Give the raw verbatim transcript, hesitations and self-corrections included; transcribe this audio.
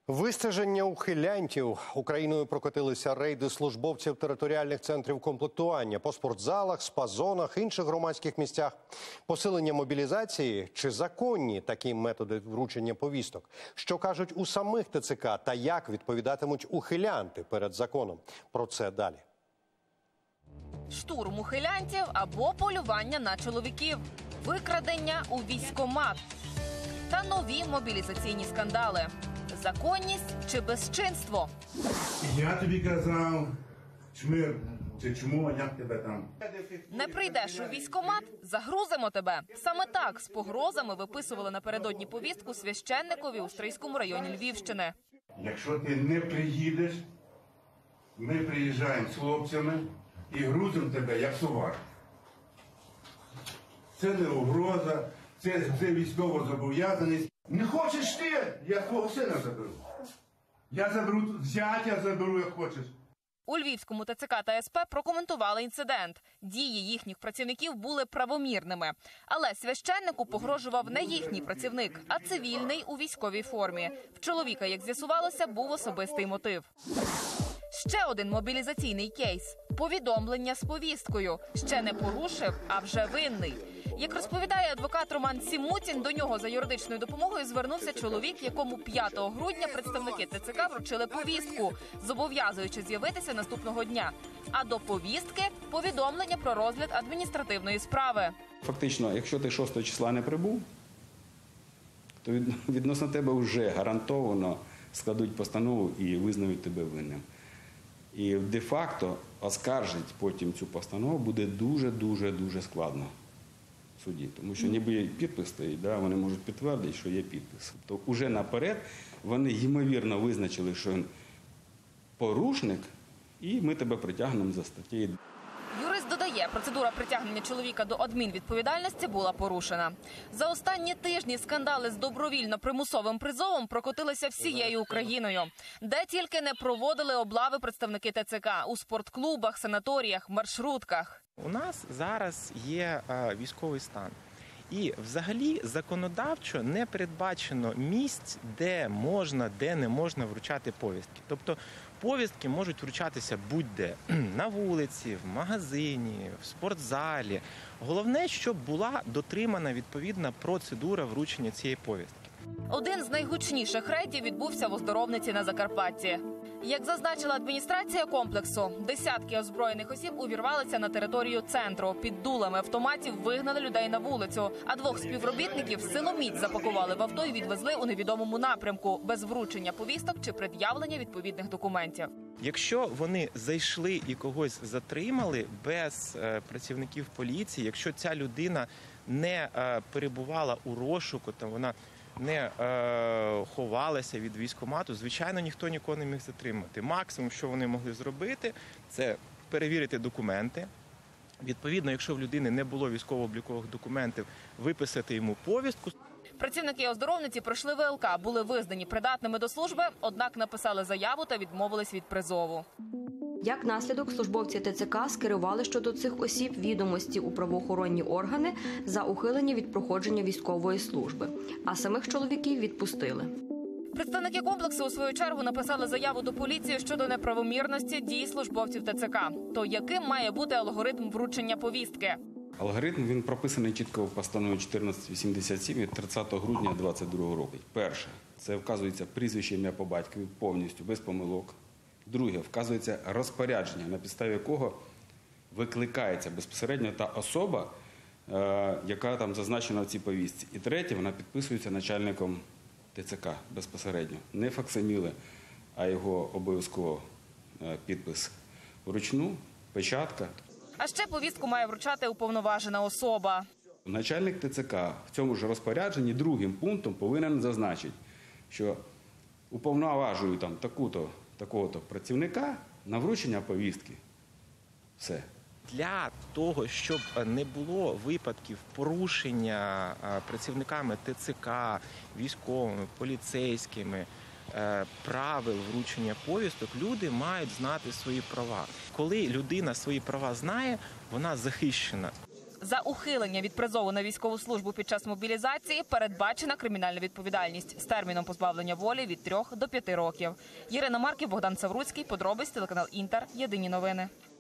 Вистеження ухилянтів. Україною прокотилися рейди службовців територіальних центрів комплектування по спортзалах, спа-зонах, інших громадських місцях. Посилення мобілізації чи законні такі методи вручення повісток? Що кажуть у самих ТЦК та як відповідатимуть ухилянти перед законом? Про це далі. Штурм ухилянтів або полювання на чоловіків. Викрадення у військкомат. Та нові мобілізаційні скандали. Законність чи безчинство? Я тобі казав, чмир, чи чому, а як тебе там? Не прийдеш у військкомат – загрузимо тебе. Саме так з погрозами виписували напередодні повістку священникові у Стрийському районі Львівщини. Якщо ти не приїдеш, ми приїжджаємо з хлопцями і грузимо тебе як товар. Це не угроза, це, це військово зобов'язаність. Не хочеш ти, я твого сина заберу. Я заберу, зятя заберу, як хочеш. У Львівському ТЦК та СП прокоментували інцидент. Дії їхніх працівників були правомірними. Але священнику погрожував не їхній працівник, а цивільний у військовій формі. В чоловіка, як з'ясувалося, був особистий мотив. Ще один мобілізаційний кейс – повідомлення з повісткою. Ще не порушив, а вже винний. Як розповідає адвокат Роман Сімутін, до нього за юридичною допомогою звернувся чоловік, якому п'ятого грудня представники ТЦК вручили повістку, зобов'язуючи з'явитися наступного дня. А до повістки – повідомлення про розгляд адміністративної справи. Фактично, якщо ти шостого числа не прибув, то відносно тебе вже гарантовано складуть постанову і визнають тебе винним. І де-факто оскаржити потім цю постанову буде дуже-дуже-дуже складно в суді. Тому що ніби підпис стоїть, да, вони можуть підтвердити, що є підпис. То вже наперед вони ймовірно визначили, що він порушник, і ми тебе притягнемо за статтею. Юрист додає, процедура притягнення чоловіка до адмінвідповідальності була порушена. За останні тижні скандали з добровільно-примусовим призовом прокотилися всією Україною. Де тільки не проводили облави представники ТЦК – у спортклубах, санаторіях, маршрутках. У нас зараз є е, військовий стан. І взагалі законодавчо не передбачено місць, де можна, де не можна вручати повістки. Тобто повістки можуть вручатися будь-де – на вулиці, в магазині, в спортзалі. Головне, щоб була дотримана відповідна процедура вручення цієї повістки. Один з найгучніших рейдів відбувся в Оздоровниці на Закарпатті. Як зазначила адміністрація комплексу, десятки озброєних осіб увірвалися на територію центру. Під дулами автоматів вигнали людей на вулицю, а двох співробітників силоміць запакували в авто і відвезли у невідомому напрямку, без вручення повісток чи пред'явлення відповідних документів. Якщо вони зайшли і когось затримали без е, працівників поліції, якщо ця людина не е, перебувала у розшуку, то вона не е, ховалася від військкомату, звичайно, ніхто нікого не міг затримати. Максимум, що вони могли зробити, це перевірити документи. Відповідно, якщо в людини не було військово-облікових документів, виписати йому повістку. Працівники оздоровниці пройшли ВЛК, були визнані придатними до служби, однак написали заяву та відмовились від призову. Як наслідок, службовці ТЦК скерували щодо цих осіб відомості у правоохоронні органи за ухилення від проходження військової служби, а самих чоловіків відпустили. Представники комплексу у свою чергу написали заяву до поліції щодо неправомірності дій службовців ТЦК. То яким має бути алгоритм вручення повістки? Алгоритм він прописаний чітко в постанові чотирнадцять вісімдесят сім від тридцятого грудня двадцять другого року. Перше, це вказується прізвище, ім'я по батькові повністю, без помилок. Друге, вказується розпорядження, на підставі якого викликається безпосередньо та особа, яка там зазначена в цій повістці. І третє, вона підписується начальником ТЦК безпосередньо. Не факсиміле, а його обов'язково підпис вручну, печатка. А ще повістку має вручати уповноважена особа. Начальник ТЦК в цьому ж розпорядженні другим пунктом повинен зазначити, що уповноважую там таку-то, такого-то працівника на вручення повістки. Все. Для того, щоб не було випадків порушення працівниками ТЦК, військовими, поліцейськими, правил вручення повісток, люди мають знати свої права. Коли людина свої права знає, вона захищена. За ухилення від призову на військову службу під час мобілізації передбачена кримінальна відповідальність з терміном позбавлення волі від трьох до п'яти років. Ірина Марків, Богдан Савруцький, подробиць, телеканал Інтер, єдині новини.